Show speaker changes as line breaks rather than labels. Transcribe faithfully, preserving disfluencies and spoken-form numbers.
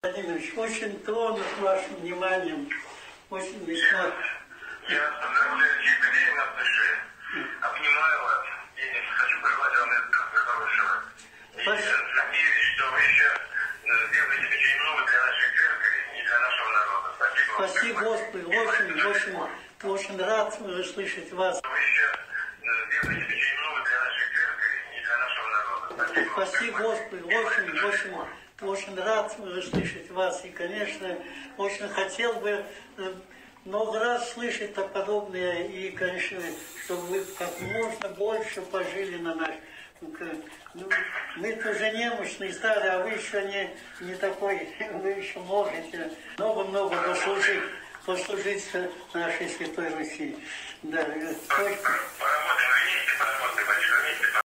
Владимирович, очень тронут вашим вниманием, очень весьма.
Я поздравляю юбилей на душе, обнимаю вас и хочу пожелать вам этого хорошего. И надеюсь, что вы еще сделаете очень много для нашей церкви и для нашего народа. Спасибо вам.
Спасибо, Господи, очень, очень, очень рад слышать вас.
Вы еще сделаете очень много для нашей церкви и для нашего народа. Спасибо.
Спасибо, Господи, очень, очень, очень рад слышать вас. И, конечно, очень хотел бы много раз слышать подобное. И, конечно, чтобы вы как можно больше пожили на наш. Ну, мы-то уже немощные, старые, а вы еще не, не такой, вы еще можете много-много послужить, послужить нашей Святой Руси. Да,